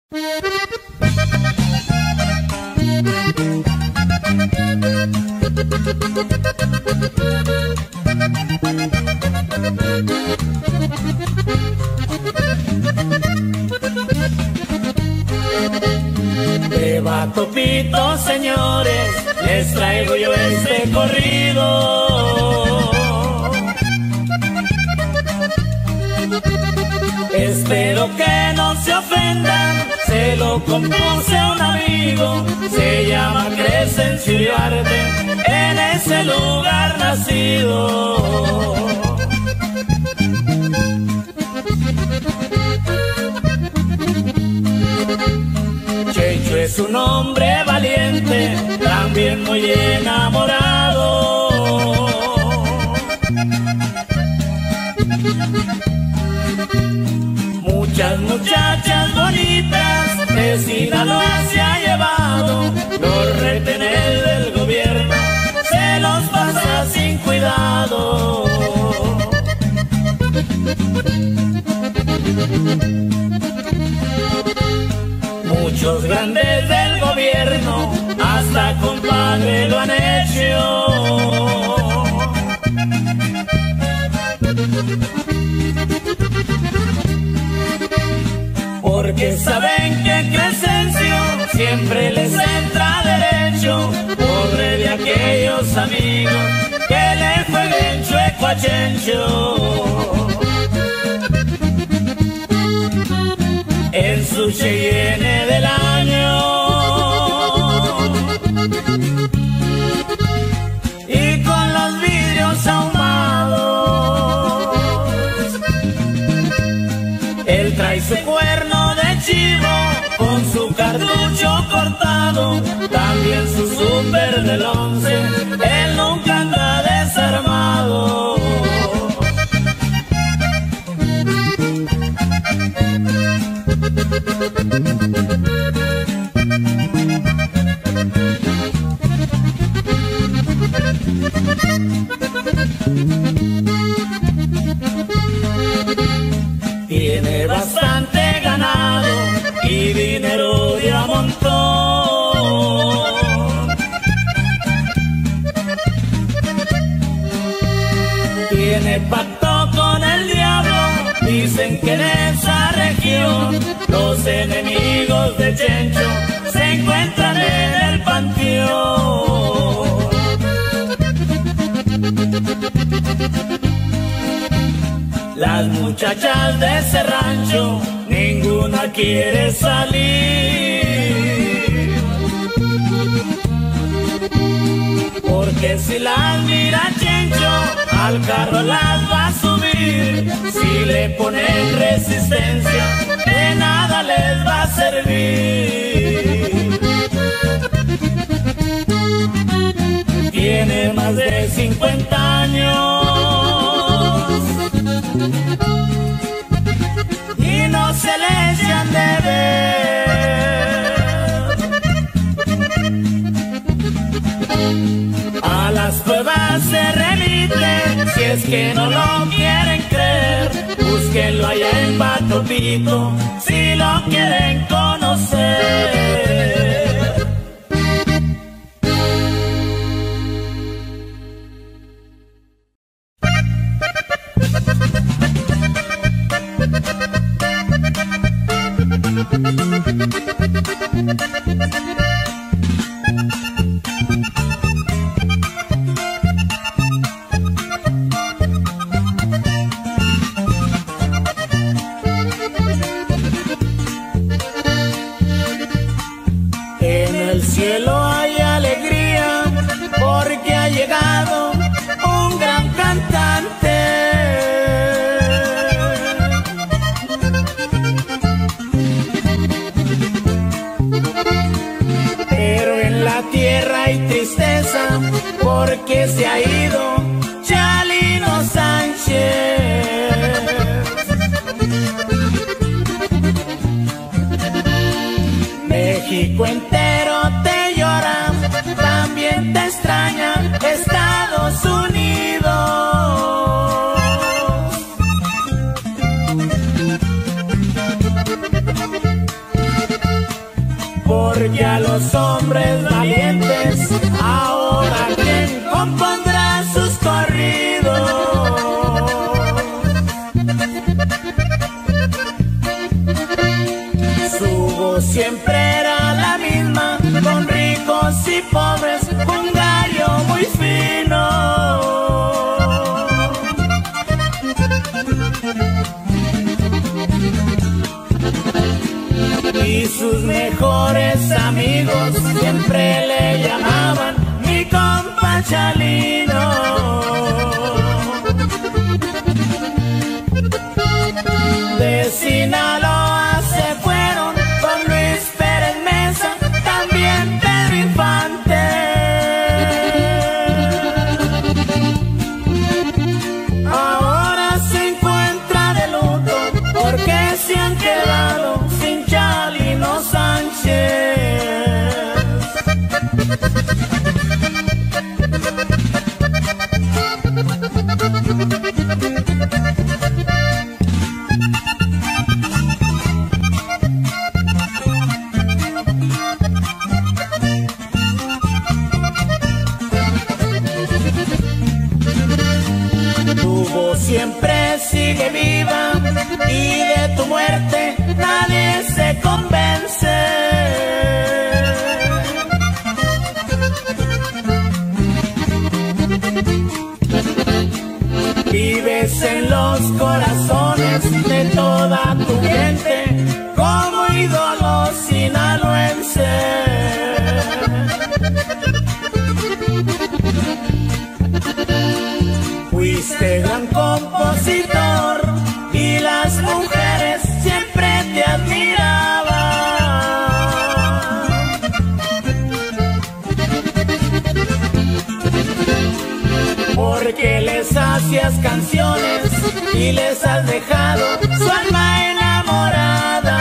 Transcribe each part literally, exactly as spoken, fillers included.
De Batopito, señores, les traigo yo este corrido. Espero que no se ofendan, se lo compuse a un amigo. Se llama Crescencio Iriarte, en ese lugar nacido. Chencho es un hombre valiente, también muy enamorado. Muchas muchachas bonitas de Sinaloa se ha llevado. Los retenes del gobierno se los pasa sin cuidado. Muchos grandes del gobierno hasta compadre lo han hecho. Porque saben que Crescencio siempre les entra derecho. Pobre de aquellos amigos que le jueguen chueco a Chencho. En su Cheyenne del año y con los vidrios ahumados, él trae su cuerno de chivo con su cartucho cortado, también su super del once, él nunca anda desarmado. Tiene bastante ganado y dinero de a montón. Tiene pacto con el diablo, dicen que en esa región los enemigos de Chencho se encuentran en el panteón. Las muchachas de ese rancho, ninguna quiere salir, porque si las mira Chencho, al carro las va a subir. Si le ponen resistencia, de nada les va a servir. Tiene más de cincuenta años y no se le echan de ver. A las pruebas se remiten, si es que no lo quieren creer, búsquenlo allá en Batopito, si lo quieren conocer. En el cielo hay alegría porque ha llegado un gran cantante. Pero en la tierra hay tristeza porque se ha ido Chalino Sánchez. México entero te llora, también te extraña Estados Unidos. porque a los hombres valientes ahora quien compondrá sus corridos. Su voz siempre era la misma, con ricos y pobres, un gallo muy fino. Y sus mejores amigos siempre le llamaban mi compa Chalino. De Sinaloa se fueron con Luis Pérez Mesa, también Pedro Infante. Ahora se encuentra de luto porque se han quedado sin Chalino Sánchez. Tu voz siempre sigue viva y de tu muerte nadie se convence. Vives en los corazones de toda tu gente como ídolo sinaloense. Fuiste gran compositor y las mujeres siempre te admiraban, porque les hacías canciones y les has dejado su alma enamorada.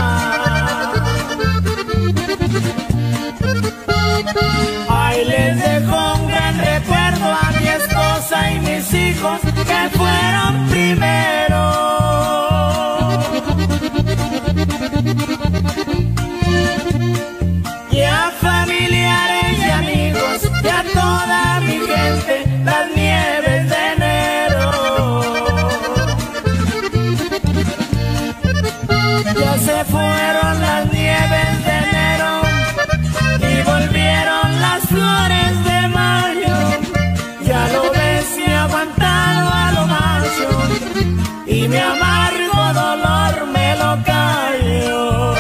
Ay, les dejo un gran recuerdo a mi esposa y mis hijos que fueron primero. Y a familiares y amigos y a toda mi gente, las nieves de enero. Ya se fueron las nieves de enero y volvieron las flores de mayo. Ya lo ves, me he aguantado a lo macho y mi amargo dolor me lo callo.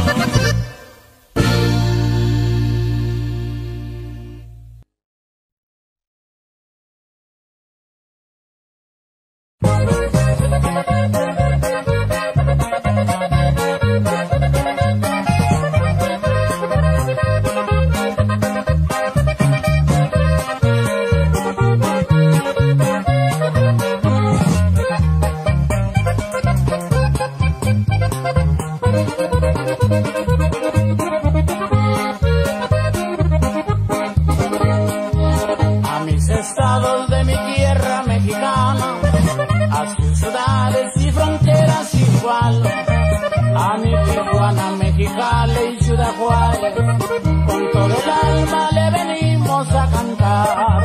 A mi Tijuana, Mexicali y Ciudad Juárez, con todo el alma le venimos a cantar.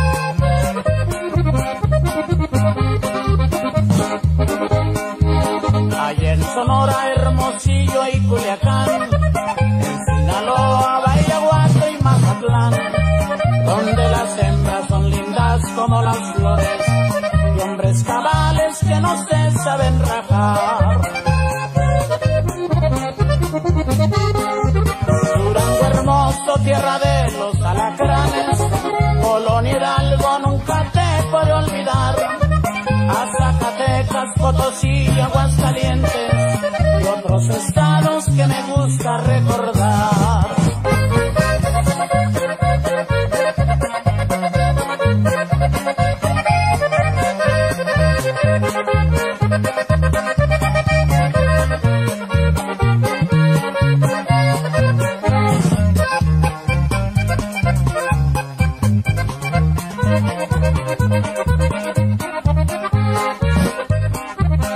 Allá en Sonora, Hermosillo y Culiacán, en Sinaloa, Vallaguato y Mazatlán, donde las hembras son lindas como las flores y hombres cabales que no se saben rajar. Durango hermoso, tierra de los alacranes, Colonia Hidalgo nunca te podré olvidar. A Zacatecas, Potosí y Aguascalientes y otros estados que me gusta recordar.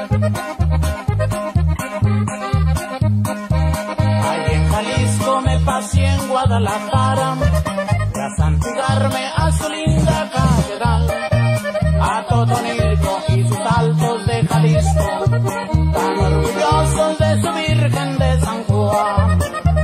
Ahí en Jalisco me Guadalajara y a santificarme a su linda catedral, a Totonilco y sus altos de Jalisco, tan orgullosos de su Virgen de San Juan.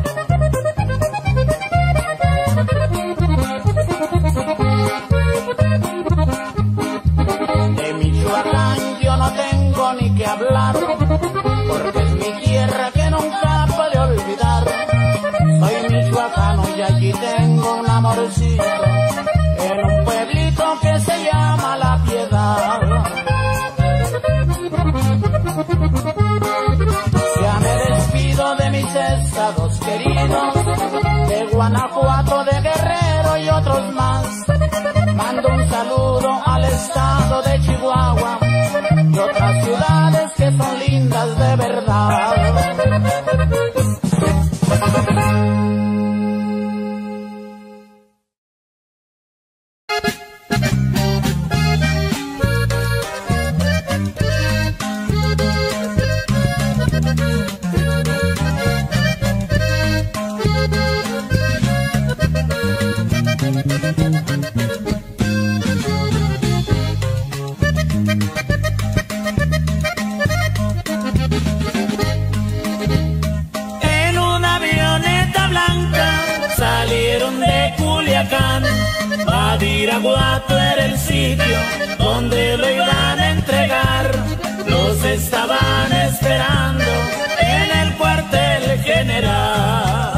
De Michoacán yo no tengo ni que hablar, porque es mi tierra que nunca puedo olvidar. Soy michoacano y allí tengo un amorcito, en un pueblito que se llama La Piedad. Ya me despido de mis estados queridos, de Guanajuato, de Guerrero y otros más. Mando un saludo al estado de Chihuahua y otras ciudades que son lindas de verdad. Badiraguato era el sitio donde lo iban a entregar. Los estaban esperando en el cuartel general.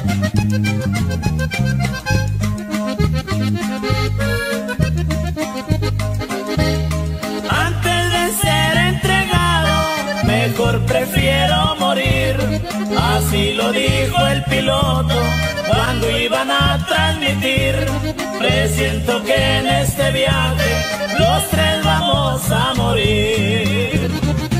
Antes de ser entregado, mejor prefiero morir. Así lo dijo el piloto cuando iban a transmitir. Presiento que en este viaje los tres vamos a morir.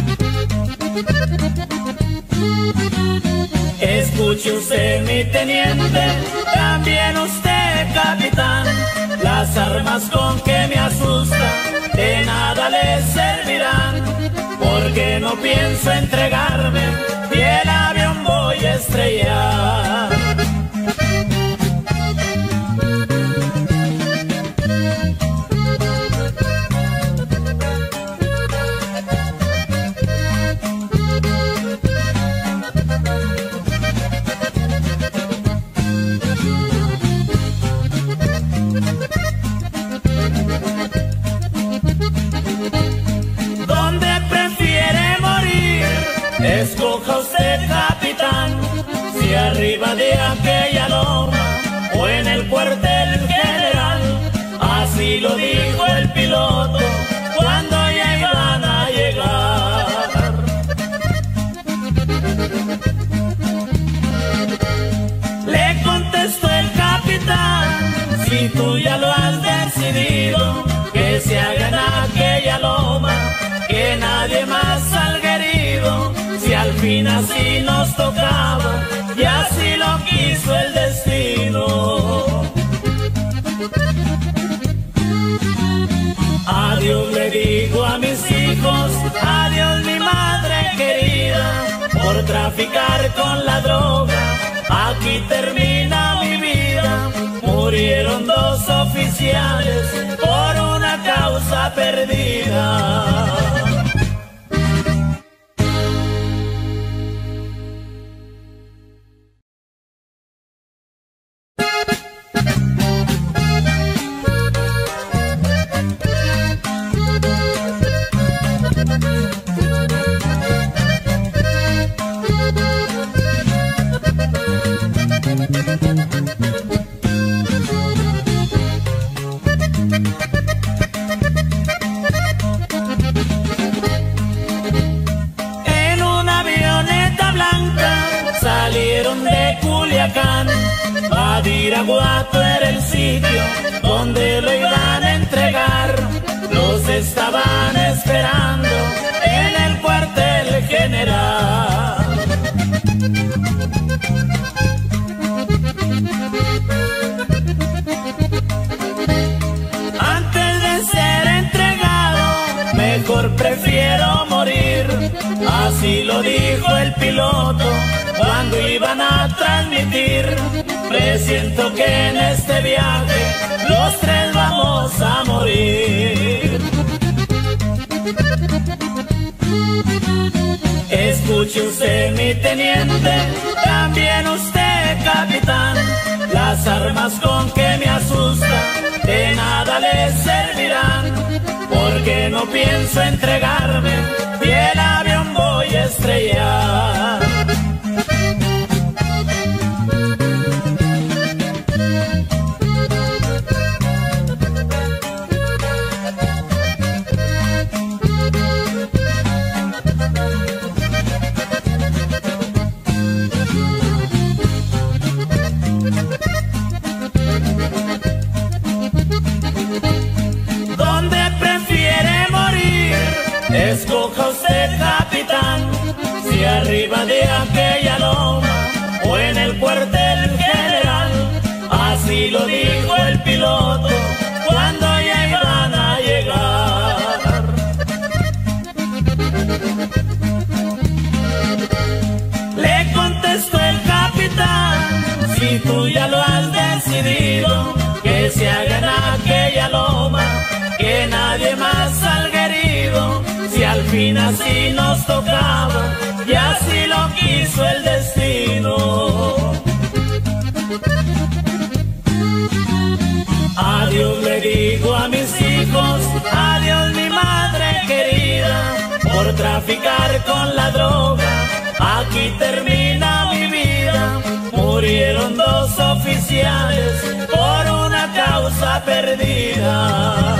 Escuche usted, mi teniente, también usted, capitán. Las armas con que me asusta de nada les servirán, porque no pienso entregarme y el avión voy a estrellar. Escoja usted, capitán, si arriba de aquella loma o en el cuartel general. Así lo dijo el piloto cuando ya iban a llegar. Le contestó el capitán: si tú ya lo has decidido, que se haga en aquella loma, que nadie más salga herido. Si al fin así nos tocaba y así lo quiso el destino. Adiós le digo a mis hijos, adiós mi madre querida, por traficar con la droga, aquí termina mi vida. Murieron dos oficiales por una causa perdida. En una avioneta blanca salieron de Culiacán. Badiraguato era el sitio donde lo iban a entregar. Los estaban esperando en el cuartel general. Antes de ser entregado, mejor prefiero morir. Así lo dijo el piloto cuando iban a transmitir. presiento que en este viaje los tres vamos a morir. Escuche usted, mi teniente, también usted, capitán, las armas con que me asusta de nada les servirán, porque no pienso entregarme y el avión voy a estrellar. Escoja usted, capitán, si arriba de aquella loma o en el cuartel general. Así lo dijo el piloto cuando ya iban a llegar. Le contestó el capitán, si tú ya lo has decidido, que se haga en aquella loma, que nadie más salga herido. Si al fin así nos tocaba y así lo quiso el destino. Adiós le digo a mis hijos, adiós mi madre querida, por traficar con la droga, aquí termina mi vida. Murieron dos oficiales por una causa perdida.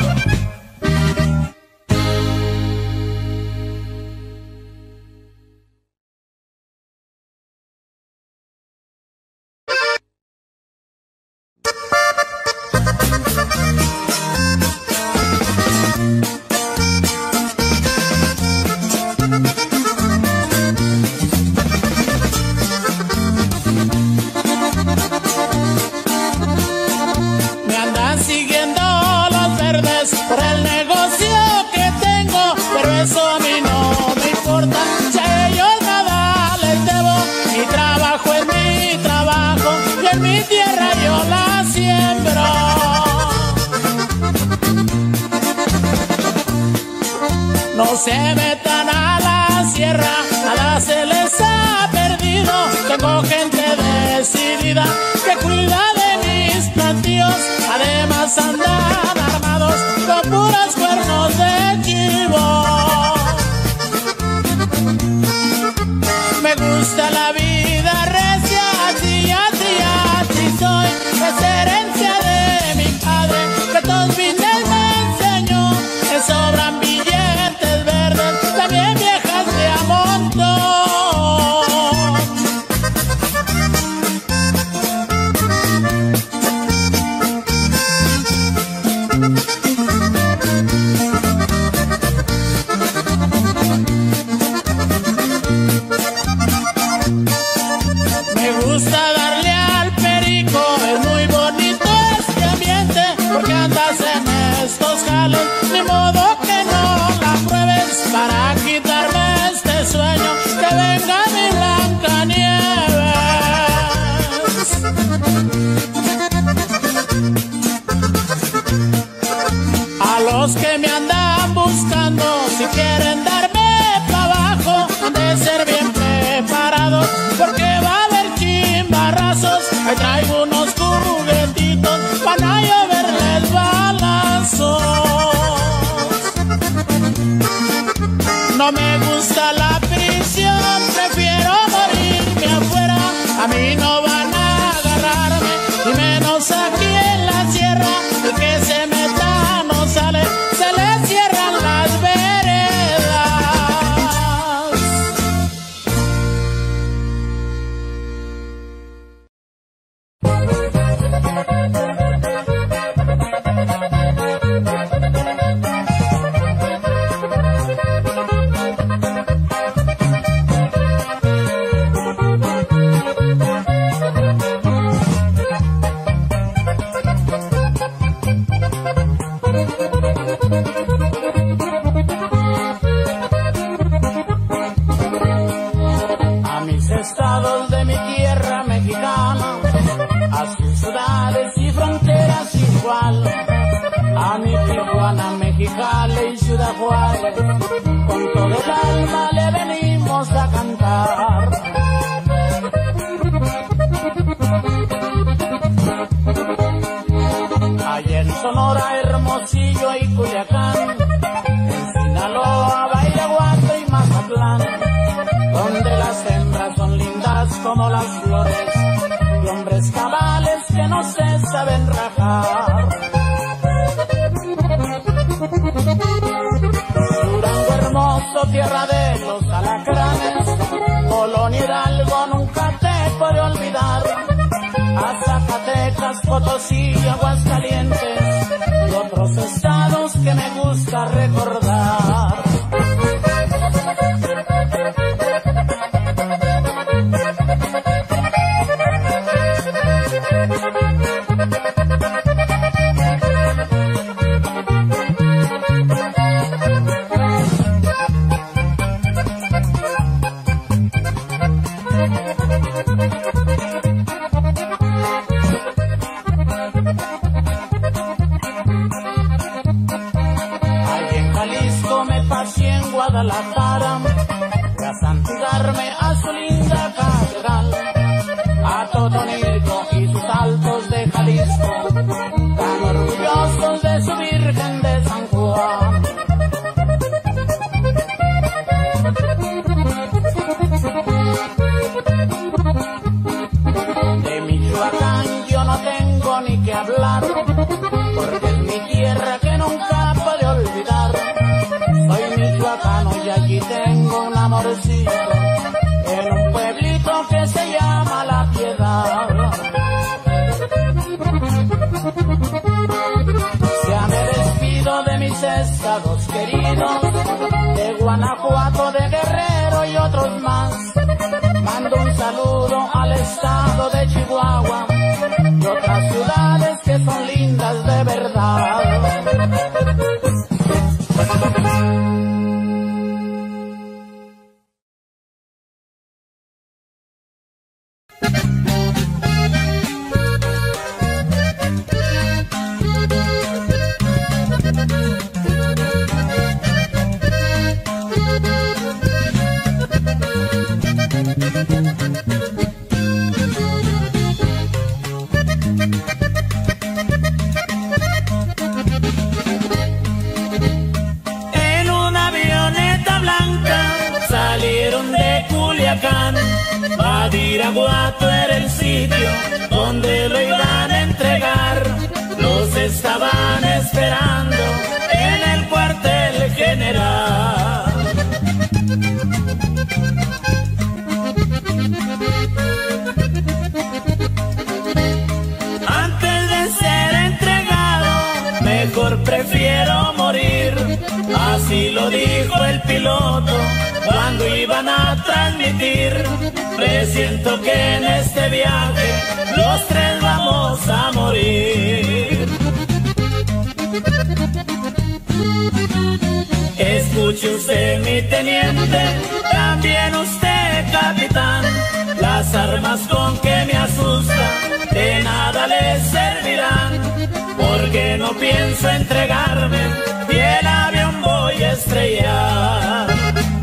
No se metan a la sierra, nada se les ha perdido. Tengo gente decidida que cuida de mis plantíos. Además andan armados con puros cuernos de chivo. Me gusta la vida recia, así, así, así soy. Es herencia de mi padre, que todos fines me enseñó. Me sobran billetes verdes, también viejas de a montón. Me gusta darle al perico, es muy bonito este ambiente, porque andas en estos jales, ni modo que no la pruebes. Para quitarme este sueño, que venga mi Blancanieves. A los que me andan buscando, si quieren darme pa' abajo, han de ser bien preparados, porque va a haber chimbarrazos. Ahí traigo unos juguetitos para lloverles balazos. No me gusta la prisión, prefiero morirme afuera. A mí no van a agarrarme, y menos aquí en la sierra. El que se meta no sale, se le cierran las veredas. con todo el alma le venimos a cantar. Allá en Sonora, Hermosillo y Culiacán, en Sinaloa, Bairaguato y Mazatlán, donde las hembras son lindas como las flores y hombres cabales que no se saben rajar. Durango hermoso, tierra de los alacranes, Colonia Hidalgo nunca te podré olvidar. A Zacatecas, Potosí y Aguascalientes y otros estados que me gusta recordar. Guadalajara, fui a santificarme a su linda catedral, a Totonilco y sus altos de Jalisco, tan orgullosos de su Virgen de San Juan. De Michoacán yo no tengo ni que hablar, porque es mi tierra que nunca podré olvidar. Soy michoacano y allí tengo un amorcito, en un pueblito que se llama La Piedad. Ya me despido de mis estados queridos, de Guanajuato, de Guerrero y otros más. Mando un saludo al estado de Chihuahua y otras ciudades que son lindas de verdad. En una avioneta blanca salieron de Culiacán. Badiraguato era el sitio donde lo iban a entregar. Los estaban esperando en el cuartel general. Antes de ser entregado, mejor prefiero morir. Así lo dijo el piloto cuando iban a transmitir. Presiento que en este viaje los tres vamos a morir. Escuche usted, mi teniente, también usted, capitán. Las armas con que me asustan de nada les servirán, porque no pienso entregarme y el avión voy a estrellar.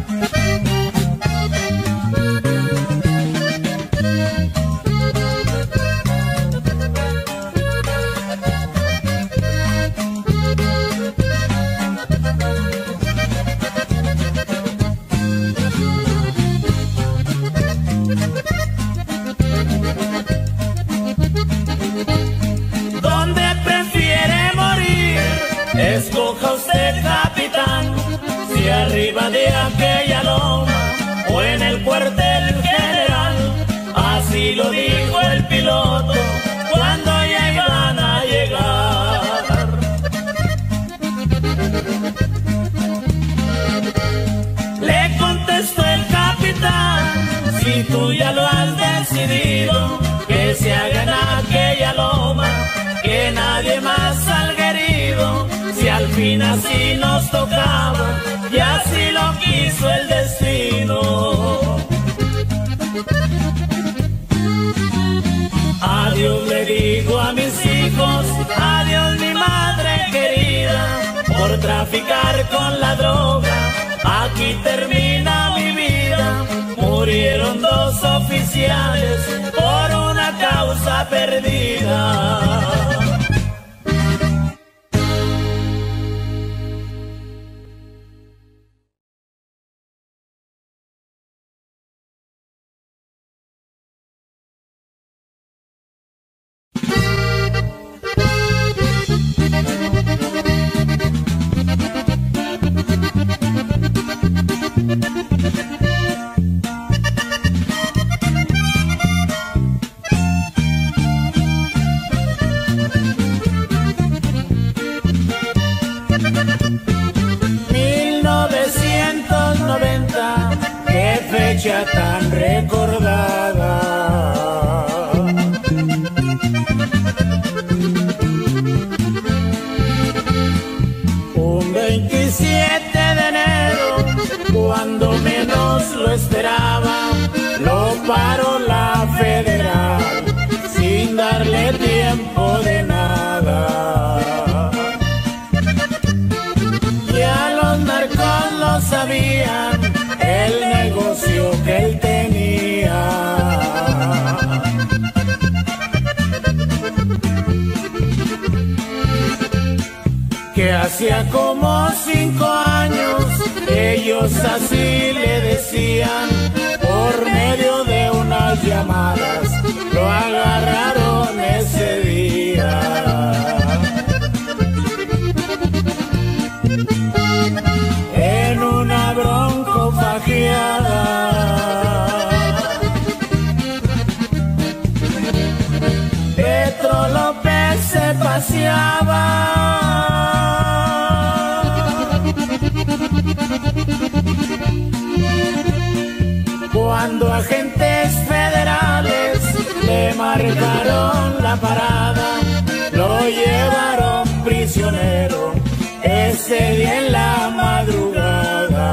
Escoja usted, capitán, si arriba de aquella loma o en el cuartel general. Así lo dijo el piloto cuando ya iban a llegar. Le contestó el capitán: si tú ya lo has decidido, que se haga en aquella loma, que nadie más salga herido. Si al fin así nos tocaba y así lo quiso el destino. Adiós le digo a mis hijos, adiós mi madre querida, por traficar con la droga aquí termina mi vida. Murieron dos oficiales por una causa perdida. mil novecientos noventa, qué fecha tan recordada. Un veintisiete de enero, cuando menos lo esperaba, lo paró la federal sin darle tiempo de nada. Ya los narcos lo sabían, el negocio que él tenía. Que hacía como cinco años ellos así le decían, por medio de unas llamadas lo agarraron ese día. En una bronco fajeada, Petro López se paseaba. Cuando agentes federales le marcaron la parada, lo llevaron prisionero ese día en la madrugada.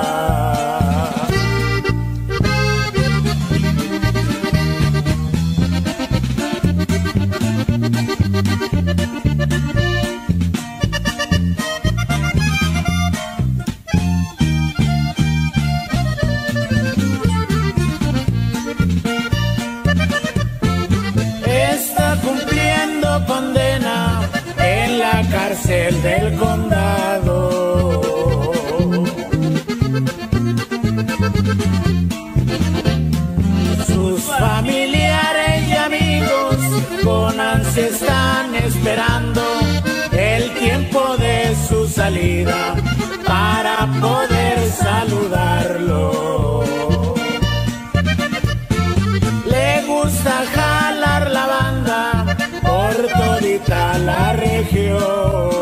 Está cumpliendo condena en la cárcel del condado. Sus familiares y amigos con ansia están esperando el tiempo de su salida para poder saludarlo. Le gusta jalar la banda por todita la región.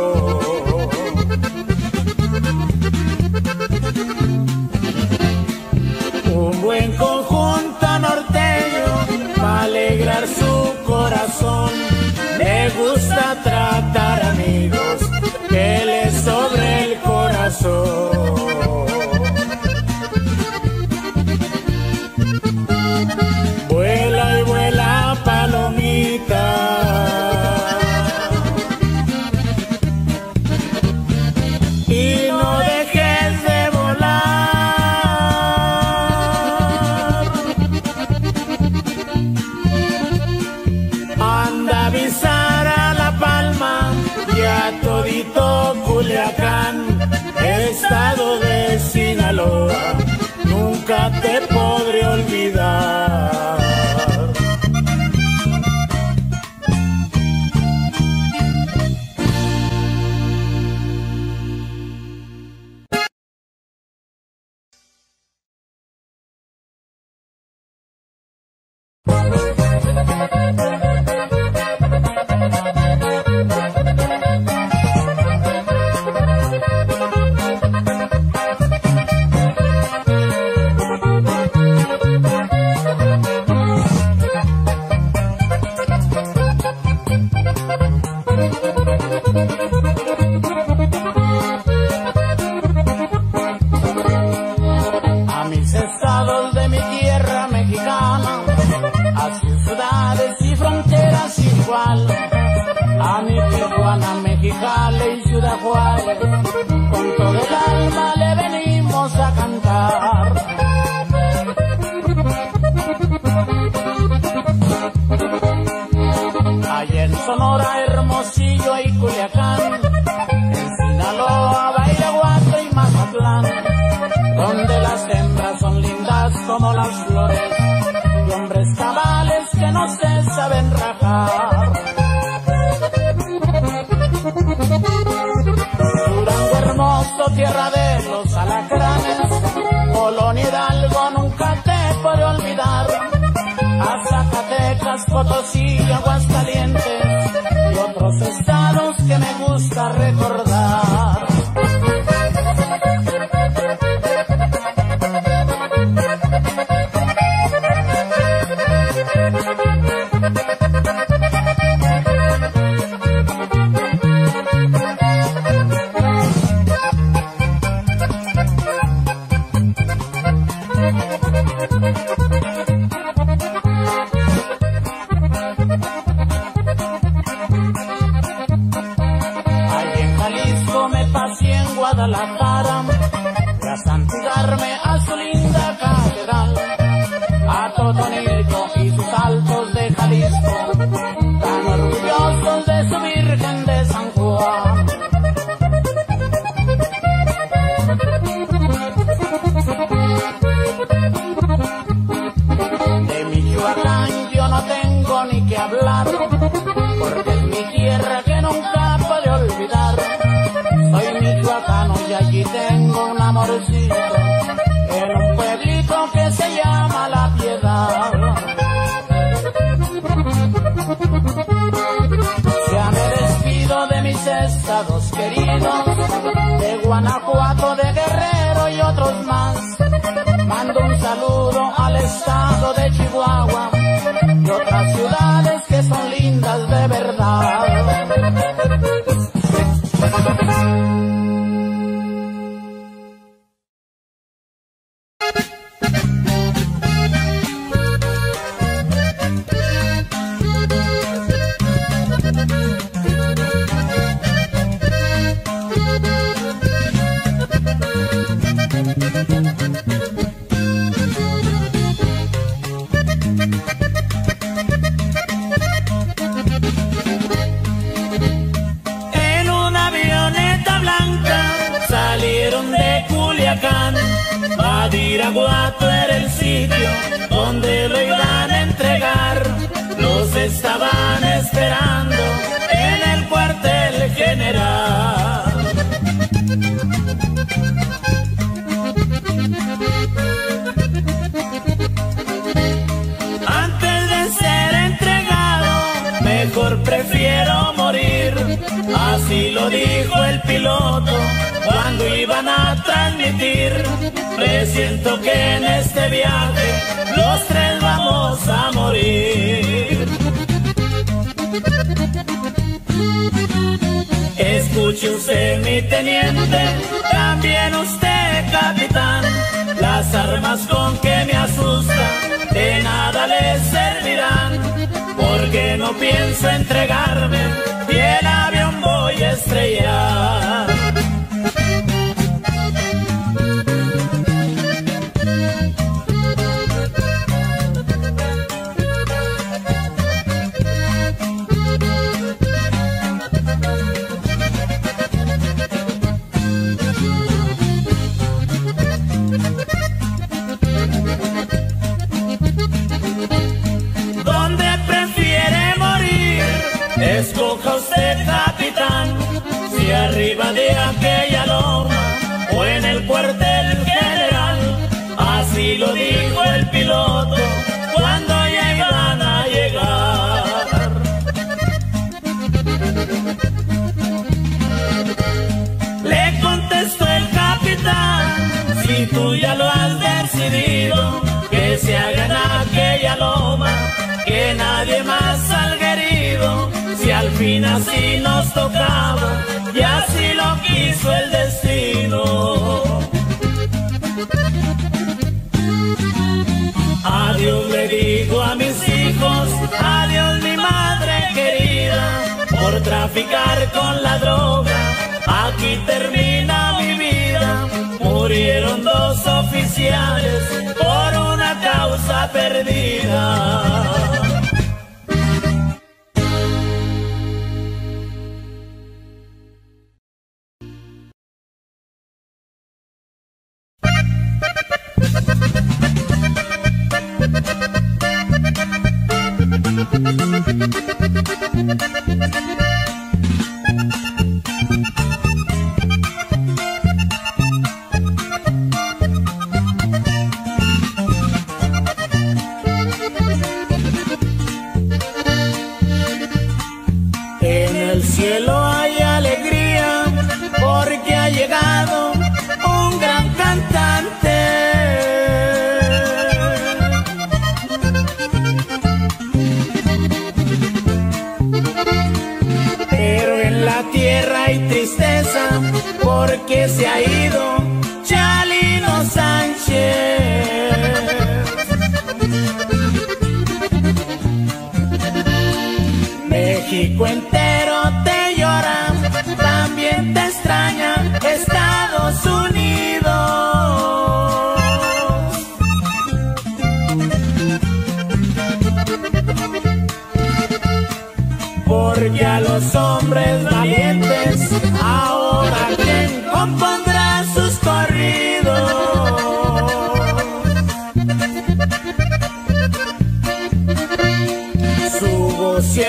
Un buen conjunto norteño para alegrar su corazón. Le gusta tratar amigos que le sobre el corazón. Vuela y vuela palomita, y no dejes de volar. Anda a avisar a La Palma las hembras son lindas como las flores y hombres cabales que no se saben rajar. Durango hermoso, tierra de los alacranes, Colonia Hidalgo nunca te podré olvidar. A Zacatecas, Potosí y Aguascalientes y otros estados que me gusta recordar. Guadalajara, y a santigarme a su linda catedral, a Totonilco y sus altos de Jalisco, tan orgullosos de su Virgen de San Juan. De Michoacán yo no tengo ni que hablar, porque es mi tierra que nunca podré olvidar. Soy michoacano y allí tengo un amorcito, en un pueblito que se llama La Piedad. Ya me despido de mis estados queridos, de Guanajuato, de Guerrero y otros más. Mando un saludo al estado de Chihuahua y otras ciudades que son lindas de verdad. Badiraguato era el sitio donde lo iban a entregar. Los estaban esperando en el cuartel general. Antes de ser entregado, mejor prefiero morir. Así lo dijo el piloto cuando iban a transmitir. Presiento que en este viaje los tres vamos a morir. Escuche usted, mi teniente, también usted, capitán. Las armas con que me asusta de nada les servirán, porque no pienso entregarme y el avión voy a estrellar. Escoja usted, capitán, si arriba de aquella loma o en el cuartel general. Así lo dijo el piloto cuando ya iban a llegar. Le contestó el capitán: si tú ya lo has decidido, que se haga en aquella loma, que nadie más salga herido. Si al fin así nos tocaba y así lo quiso el destino. Adiós le digo a mis hijos, adiós mi madre querida, por traficar con la droga, aquí termina mi vida. Murieron dos oficiales por una causa perdida. Thank you.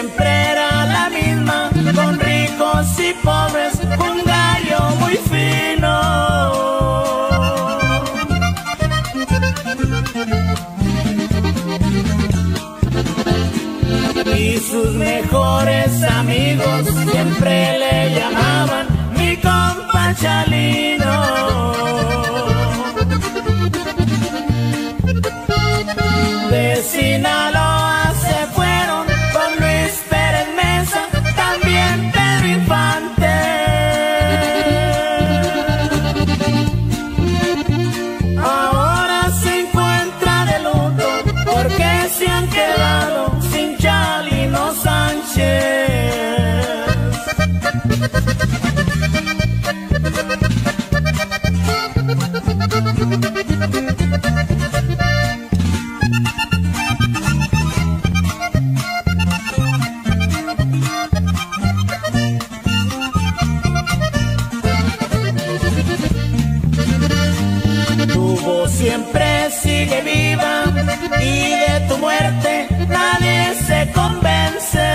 siempre era la misma, con ricos y pobres, un gallo muy fino. Y sus mejores amigos siempre le llamaban mi compa Chalino. De Sinaloa se fueron con Luis Pérez Mesa, también Pedro Infante. Ahora se encuentra de luto porque se han quedado sin Chalino Sánchez. Tu voz siempre sigue viva y de tu muerte nadie se convence.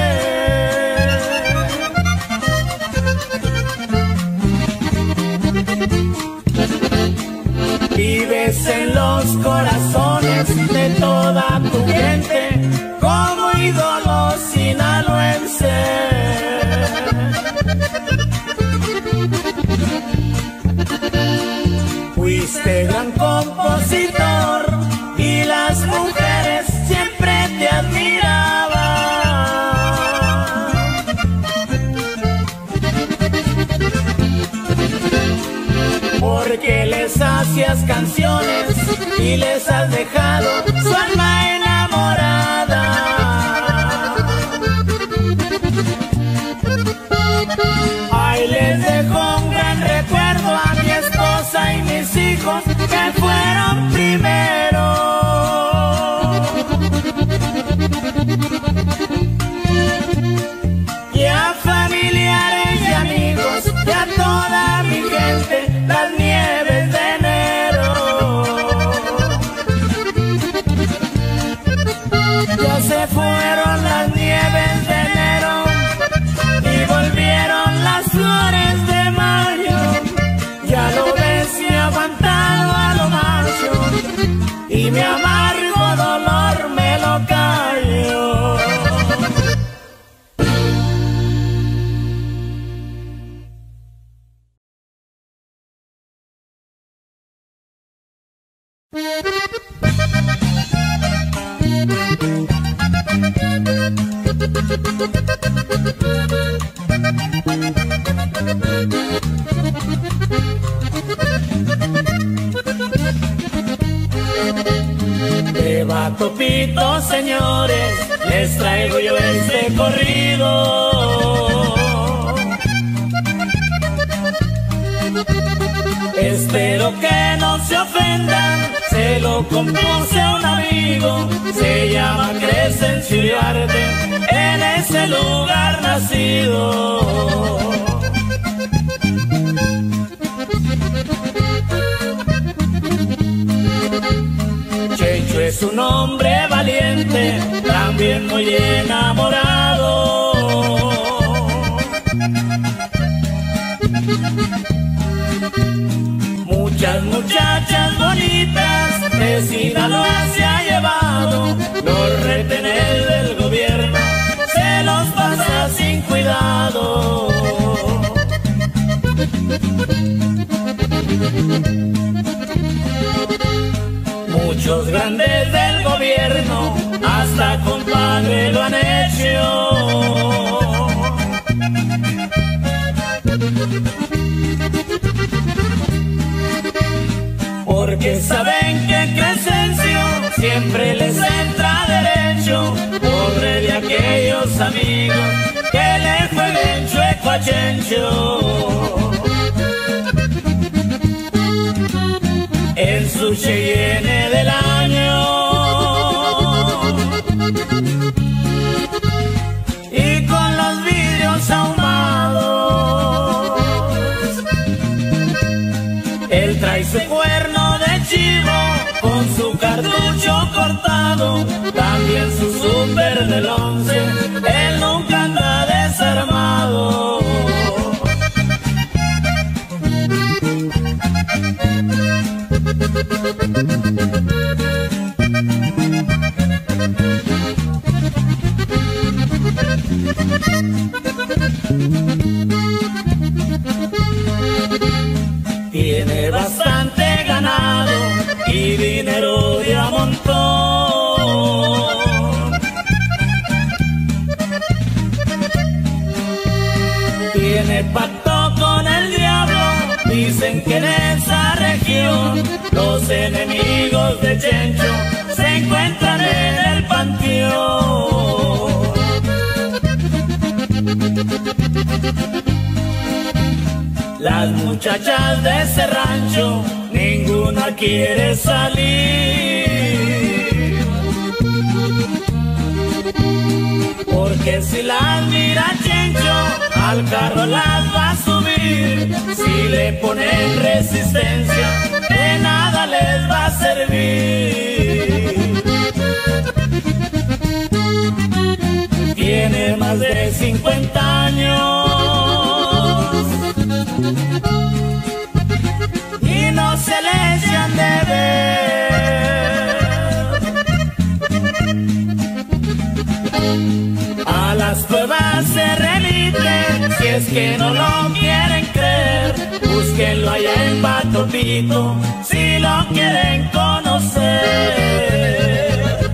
Vives en los corazones de toda tu gente como ídolo sinaloense. Fuiste gran compositor y las mujeres siempre te admiraban, porque les hacías canciones y les has dejado su alma enamorada. Ahí les dejo un gran recuerdo a mi esposa y mis hijos que fueron primero. Y a familiares y amigos y a toda mi gente, las nieves de enero. Ya se fueron las nieves de enero y volvieron las flores de mayo. Ya lo ves, me he aguantado a lo macho y mi amargo dolor me lo callo. De Batopito, señores, les traigo yo este corrido. Espero que no se ofendan, se lo compuse a un amigo, se llama Crescencio Iriarte, en ese lugar nacido. Checho es un hombre valiente, también muy enamorado. Muchas muchachas bonitas de Sinaloa se ha llevado, los retenes del gobierno se los pasa sin cuidado. Muchos grandes del gobierno hasta compadre lo han hecho. Porque saben que Crescencio siempre les entra derecho, pobre de aquellos amigos que le jueguen chueco a Chencho. En su Cheyenne del año y con los vidrios ahumados, él trae su cuerno de chivo con su cartucho cortado, también su super del once, el y dinero de a montón. Tiene pacto con el diablo, dicen que en esa región los enemigos de Chencho se encuentran en el panteón. Las muchachas de ese rancho, ninguna quiere salir, porque si las mira Chencho, al carro las va a subir. Si le ponen resistencia, de nada les va a servir. Tiene más de cincuenta años y no se le echan de ver. A las cuevas se remiten, si es que no lo quieren creer. Búsquenlo allá en Patopito, si lo quieren conocer.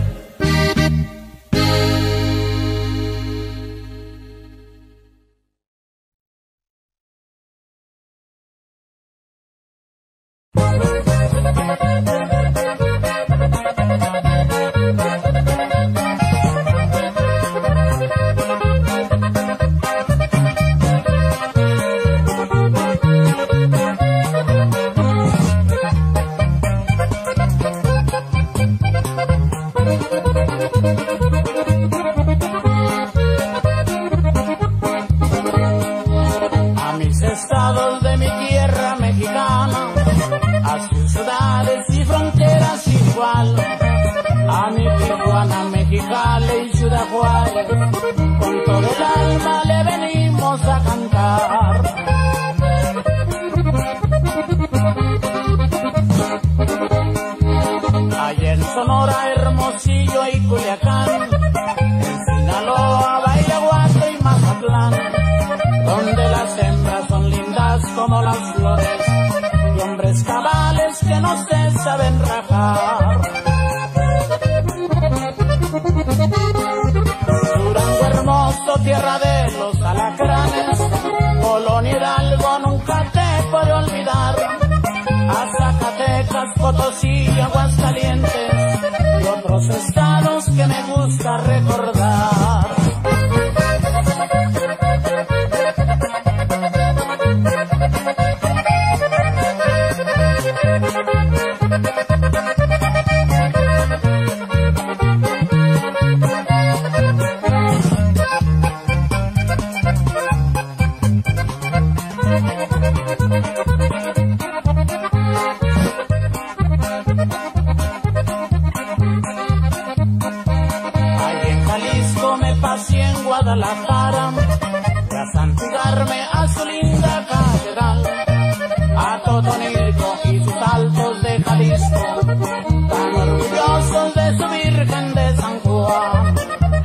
Con todo el alma le venimos a cantar. Allá en Sonora, Hermosillo y Culiacán, en Sinaloa, Bairaguato y Mazatlán, donde las hembras son lindas como las flores y hombres cabales que no se saben rajar. Durango hermoso, tierra de los alacranes, Colonia Hidalgo nunca te podré olvidar. A Zacatecas, Potosí y Aguascalientes y otros estados que me gusta recordar. Guadalajara, y a santigarme a su linda catedral, a Totonilco y sus altos de Jalisco, tan orgullosos de su Virgen de San Juan.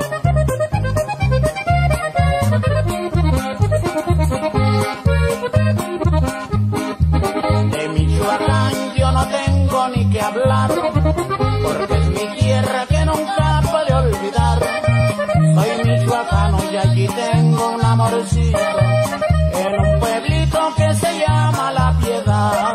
De Michoacán yo no tengo ni que hablar, porque es mi tierra que nunca podré olvidar. Soy michoacano y allí tengo un amorcito, en un pueblito que se llama La Piedad.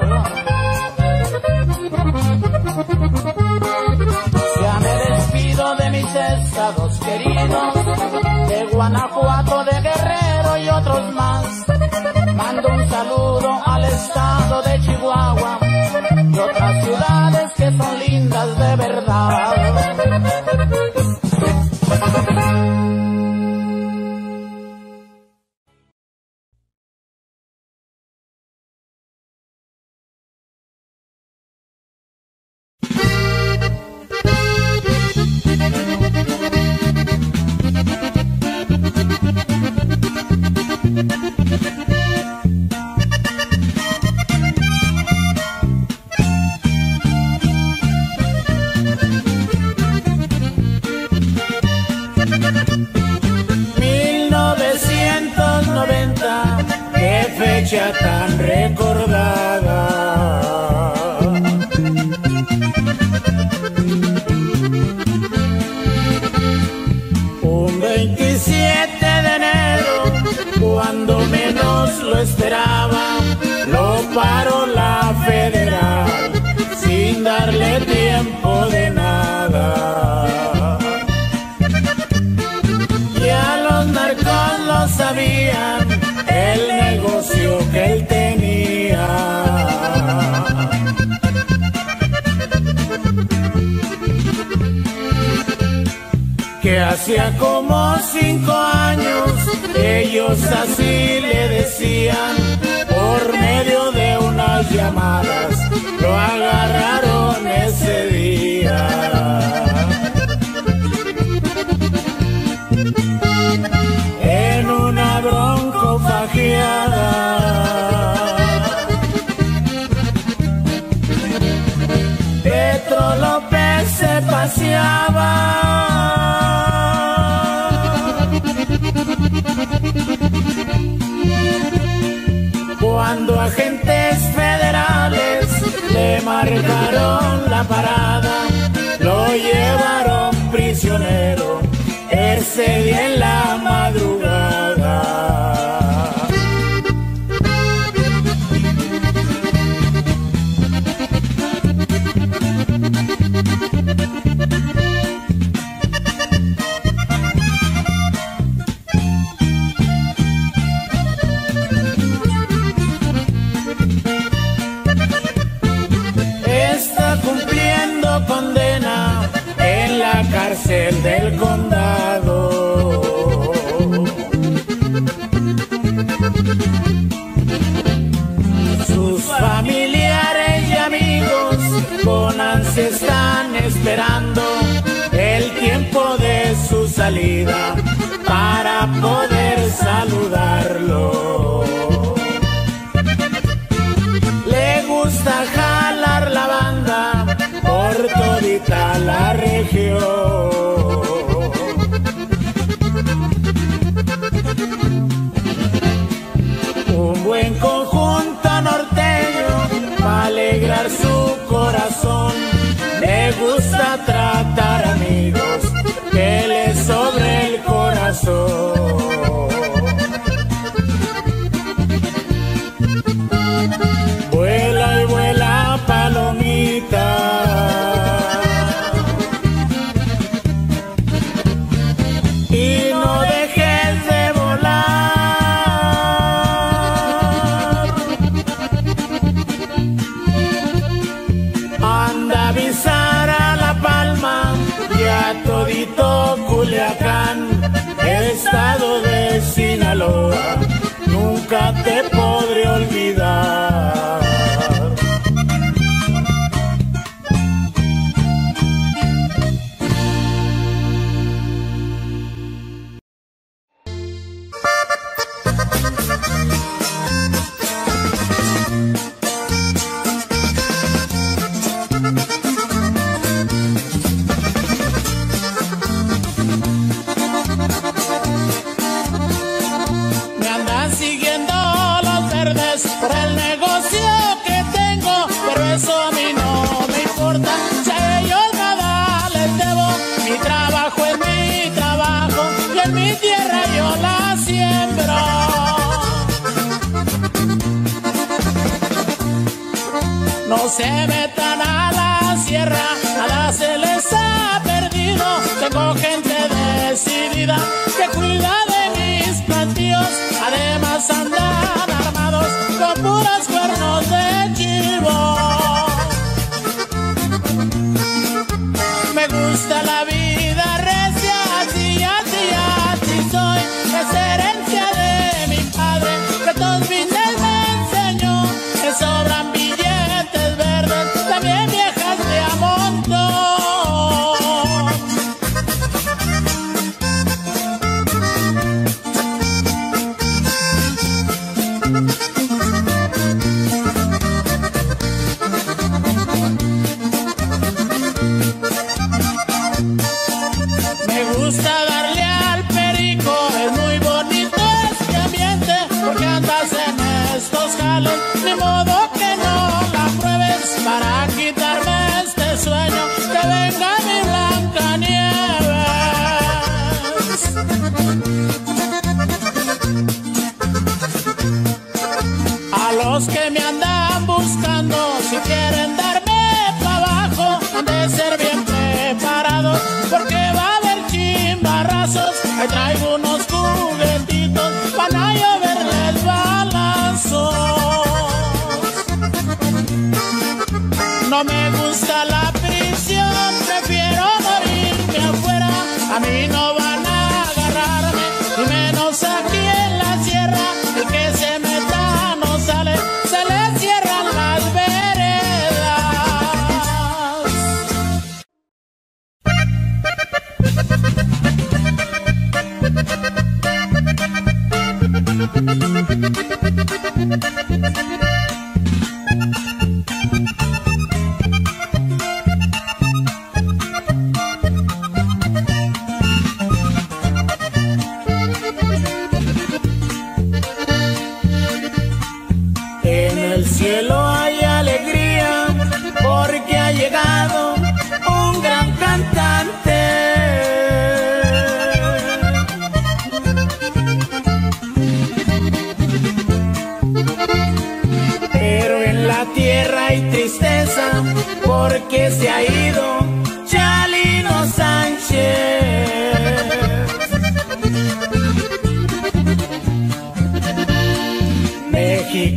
Ya me despido de mis estados queridos, de Guanajuato, de Guerrero y otros más. Mando un saludo al estado de Chihuahua y otras ciudades que son lindas de verdad. Un veintisiete de enero, cuando menos lo esperaba, lo paró la federal sin darle tiempo de nada. Ya los narcos lo sabían, el negocio que él tenía. Que hacía como cinco años ellos así le decían, por medio de unas llamadas lo agarraron ese día. En una bronco fajeada, Petro López se paseaba. Cuando agentes federales le marcaron la parada, lo llevaron prisionero ese día en la madrugada. Condena en la cárcel del condado. Sus familiares y amigos con ansia están esperando el tiempo de su salida para poder saludarlo. Le gusta jalar la banda por todita la región. Un buen conjunto norteño para alegrar su corazón. Le gusta tratar amigos que le sobre el corazón. Vuela y vuela palomita, y no dejes de volar. Anda a avisar a La Palma y a todito Culiacán, estado de Sinaloa, nunca te podré olvidar. Me andan siguiendo los verdes por el negocio que tengo, pero eso a mí no me importa. Si a ellos nada les debo, mi trabajo es mi trabajo y en mi tierra yo la siembro. No se metan a la sierra, nada se les ha perdido. Tengo gente decidida que cuida de mis plantíos. Además andan armados con puros cuernos de chivo. Me gusta la vida recia, así, así, así soy. Es herencia de mi padre que todos fines me enseñó. Me sobran billetes verdes, también viejas de a montón.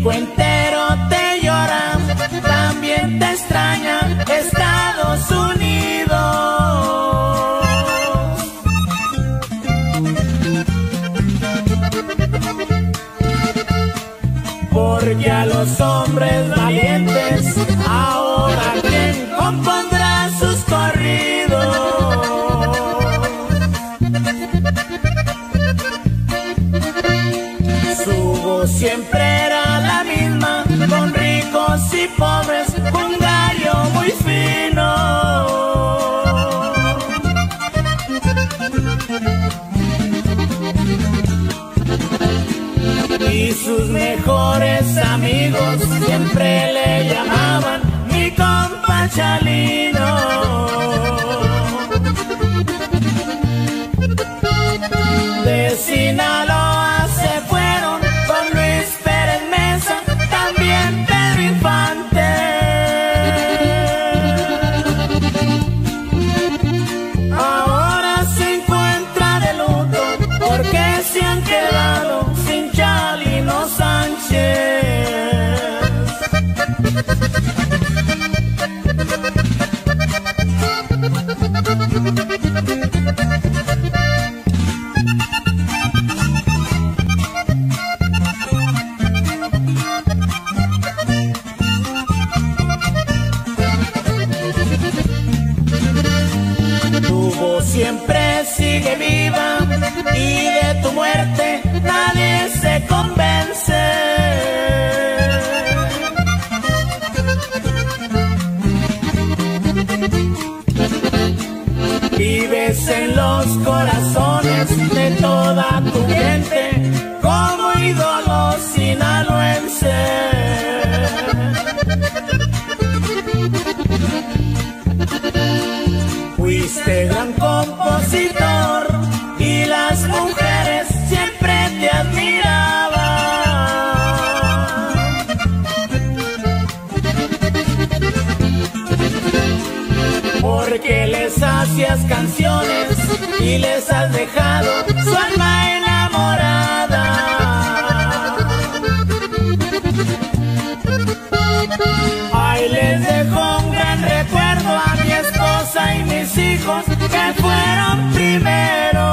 México entero te llora, también te extraña Estados Unidos. Porque a los hombres valientes ahora quien compondrá sus corridos. Su voz siempre era la misma, con ricos y pobres, un gallo muy fino. Y sus mejores amigos siempre le llamaban mi compa Chalino. De Sinaloa se fueron con Luis Pérez Mesa, también Pedro Infante. Ahora se encuentra de luto porque se han quedado sin Chalino Sánchez. Tu voz siempre sigue viva y de tu muerte nadie se convence. Vives en los corazones de toda tu gente como ídolo sinaloense. Fuiste gran compositor y las mujeres siempre te admiraban. Porque les hacías canciones y les has dejado su alma enamorada. Ay, les dejo un gran recuerdo a mi esposa y mis hijos que fueron primero.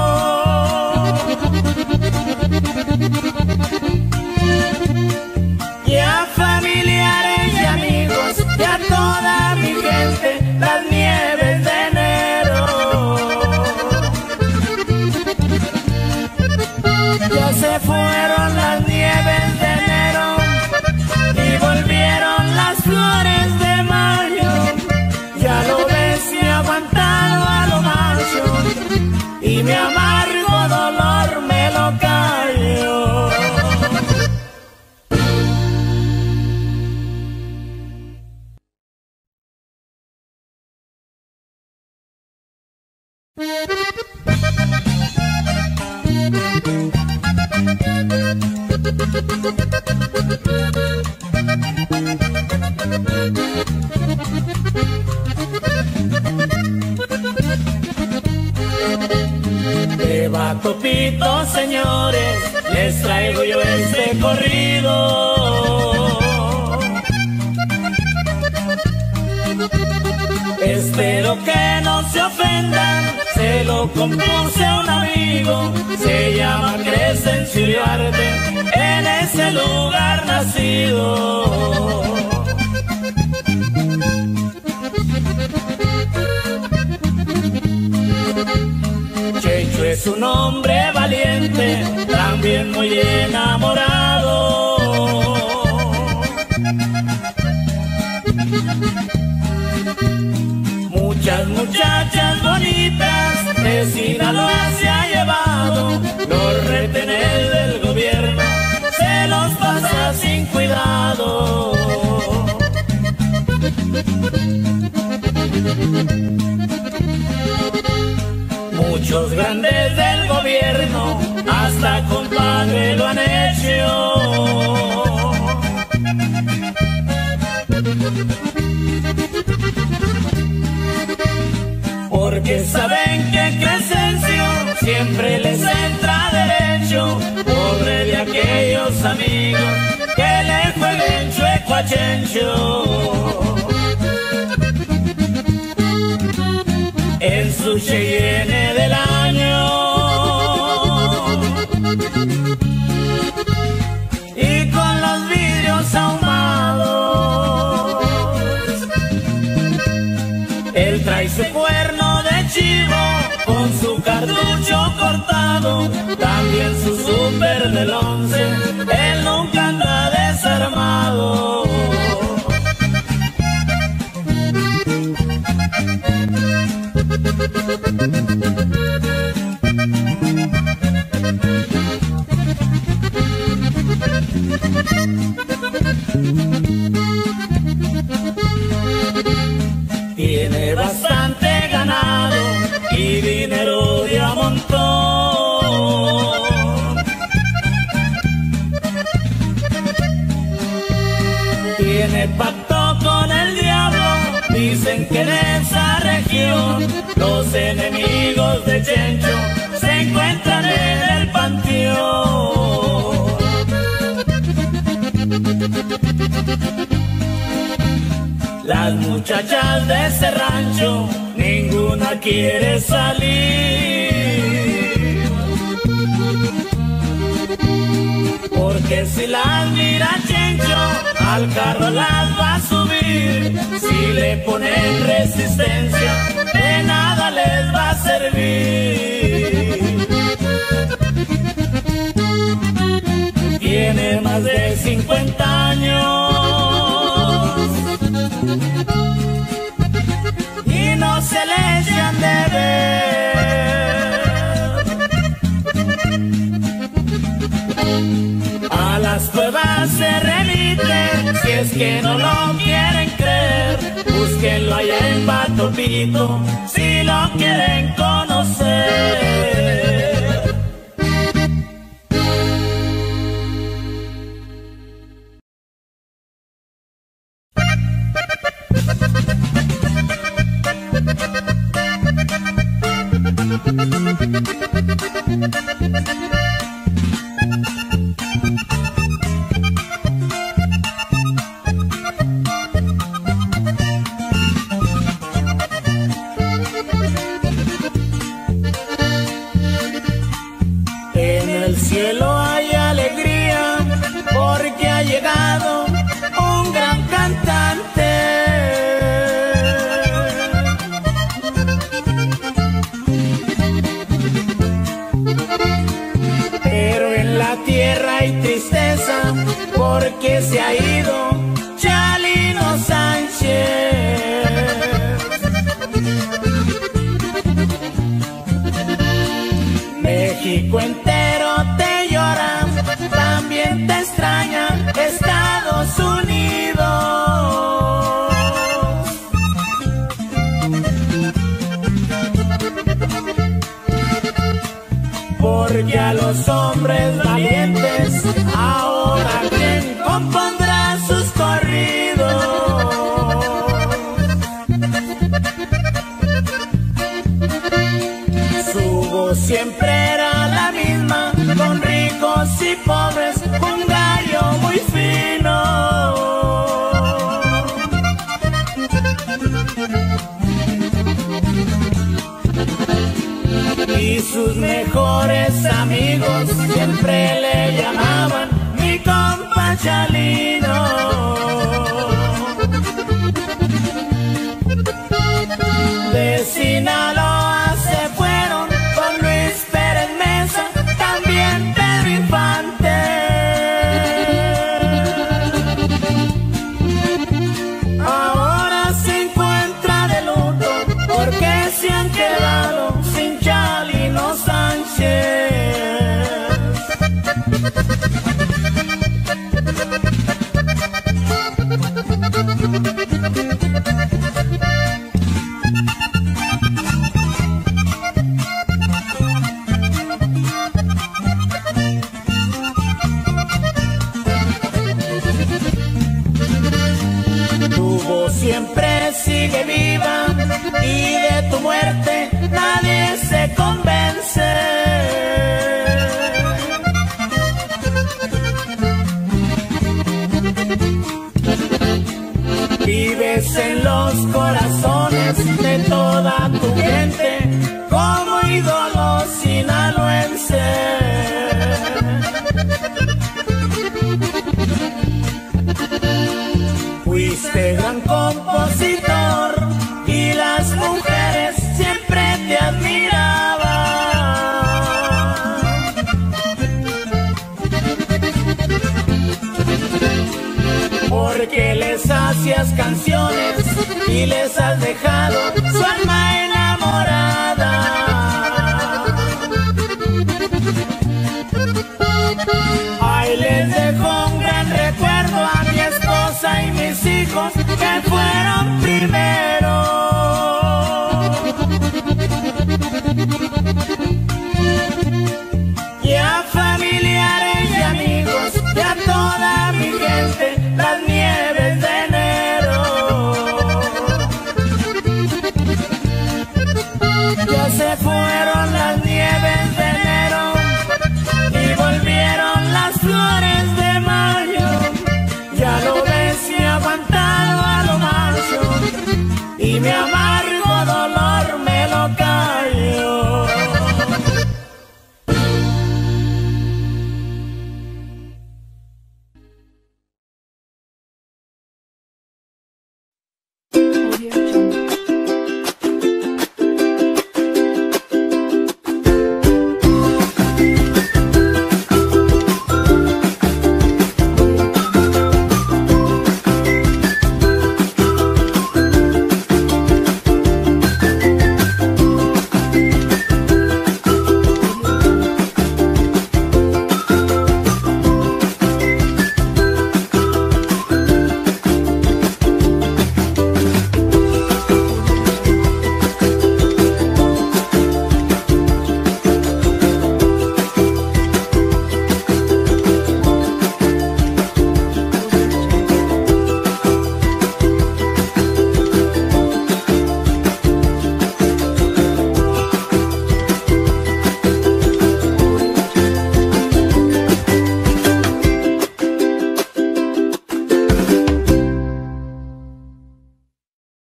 Y a familiares y amigos y a toda mi gente, las nieves de enero. Ya se fueron las nieves de enero y volvieron las flores de mayo. Ya lo ves, me he aguantado a lo macho y mi amargo dolor me lo callo. De Batopito, señores, les traigo yo este corrido. Espero que no se ofendan, se lo compuse a un amigo, se llama Crescencio Iriarte, en ese lugar nacido. Checho es un hombre valiente, también muy enamorado. Muchas muchachas bonitas de Sinaloa se ha llevado, los retenes del gobierno se los pasa sin cuidado. Muchos grandes del gobierno hasta compadre lo han hecho. Porque saben que Crescencio siempre les entra derecho, pobre de aquellos amigos que le compa Chencho. En su Cheyenne del año y con los vidrios ahumados, él trae su cuerno de chivo con su cartucho cortado, también su super del once, él nunca anda desarmado. Tiene bastante ganado y dinero de a montón. Tiene pacto con el diablo, dicen que en esa región los enemigos de Chencho se encuentran en el panteón. Las muchachas de ese rancho, ninguna quiere salir, porque si las mira Chencho, al carro las va a subir. Si le ponen resistencia, de nada les va a servir. Tiene más de cincuenta años y no se le echan de ver. A las cuevas se remiten, si es que no lo quieren creer, búsquenlo allá en Patopito, si lo quieren conocer. En el cielo hay alegría porque ha llegado un gran cantante. Pero en la tierra hay tristeza porque se ha ido Chalino Sánchez. México entero te llora, también te extraña Estados Unidos, porque a los hombres valientes ahora quien compondrá sus corridos. Su voz siempre era la misma, con ricos y pobres, un gallo muy fino. Y sus mejores amigos siempre le llamaban mi compa Chalino. De Sinaloa se fueron con Luis Pérez Mesa, también Pedro Infante. Ahora se encuentra de luto porque se han quedado sin Chalino Sánchez. toda tu gente como ídolo sinaloense. Fuiste gran compositor y las mujeres siempre te admiraban, porque les hacías canciones y les has dejado su alma enamorada. Ay, les dejo un gran recuerdo a mi esposa y mis hijos que fueron primero. Y a familiares y amigos y a toda mi gente, las nieves de enero. Ya se fue